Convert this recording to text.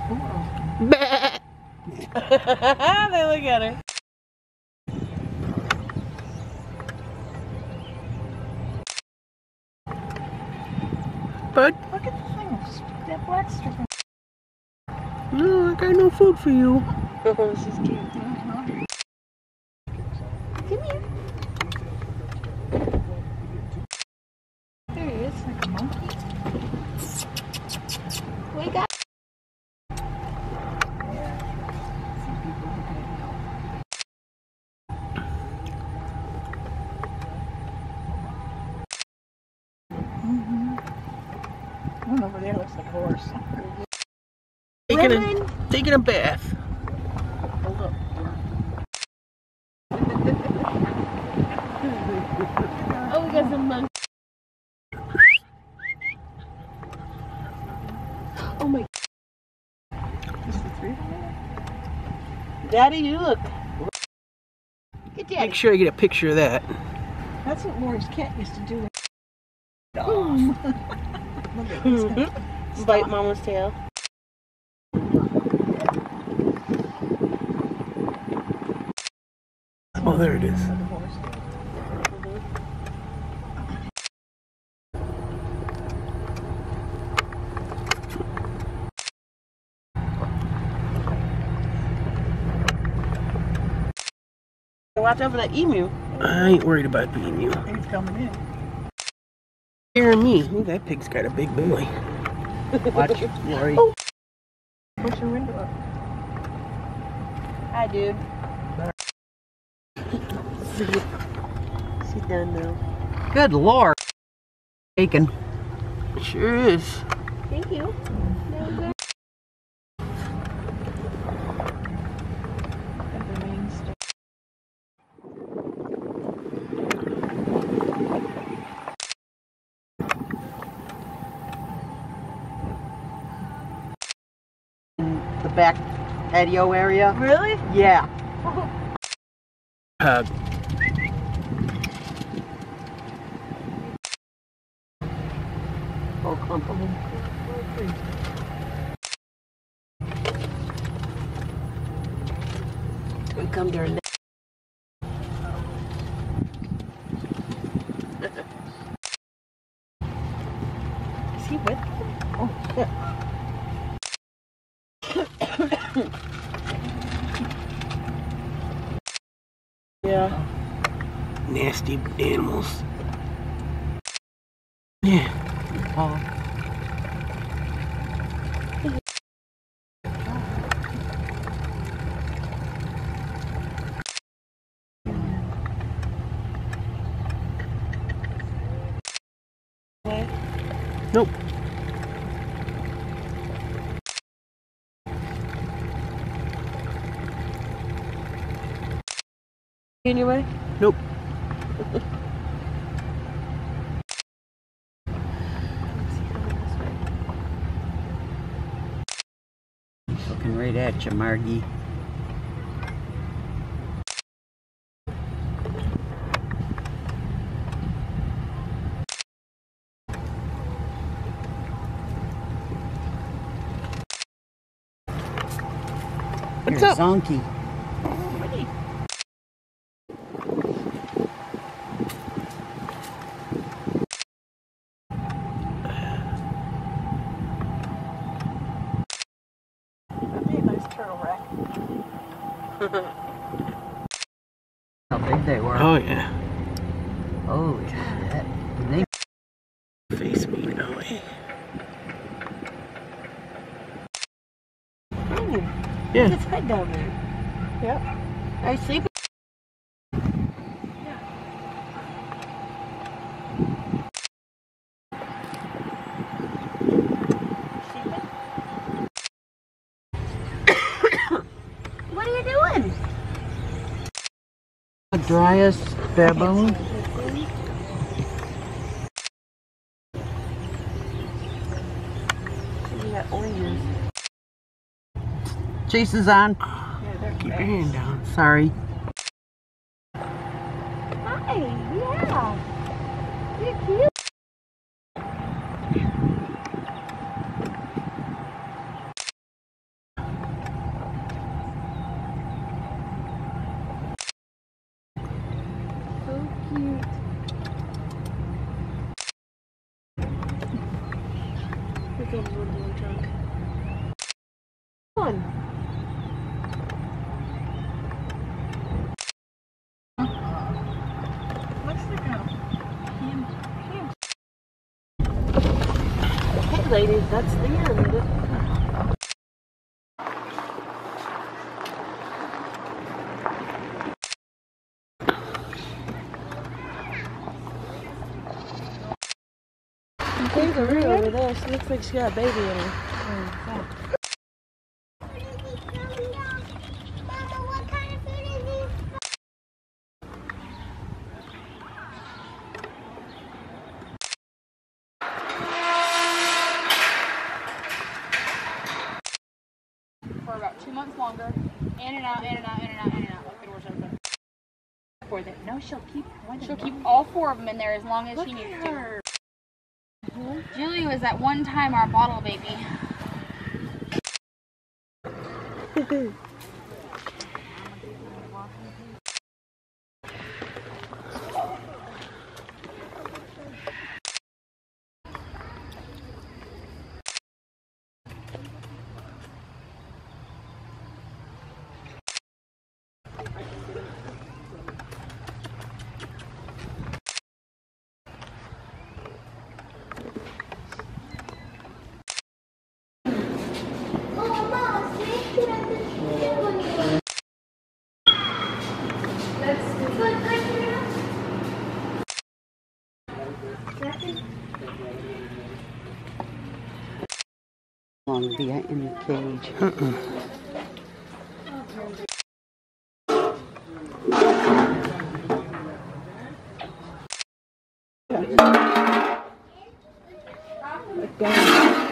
They look at her. Bud? Look at the thing. That black strip. No, I got no food for you. Oh, this is cute. Come here. There he is, like a monkey. We got. One over there looks like a horse. Taking a bath. Hold up. Oh, we got some monkeys. Oh my. Is the three of them? Daddy, you look. Get Daddy. Make sure I get a picture of that. That's what Lori's cat used to do. Boom. Look at this. Bite Mama's tail. Oh, there it is. Watch out for that emu. I ain't worried about the emu. He's coming in. Hearing me. Ooh, that pig's got a big boy. Watch, Lori. Oh. Push your window up. Hi, dude. She's done now. Good Lord. Bacon. Sure is. Thank you. The back patio area. Really? Yeah. Oh, comfortable. We come during that. Is he with? Oh. Yeah. Nasty animals. Yeah. Oh. Nope. Anyway? Nope. Looking right at you, Margie. What's You're up? Zonky. That'd be a nice turtle rack. How big they were. Oh, yeah. Holy shit. Did they Face me now, eh? Yeah. His head down there. Yep. I see. What are you doing? the driest baboon? We got oranges. Chase is on. Yeah, they're Keep your fast. hand down. Sorry. Hi, yeah. You're cute. still a little more drunk. Come on. Looks like a ham. Hey ladies, that's the end. There's a room over there. She looks like she got a baby in her. Mama, what kind of food is this? For about 2 months longer. In and out, in and out, in and out, in and out. Like the door's open. For that. No, she'll keep one. She'll keep all 4 of them in there as long as she needs to. Julie was at one time our bottle baby. Want to be in the cage. Like that.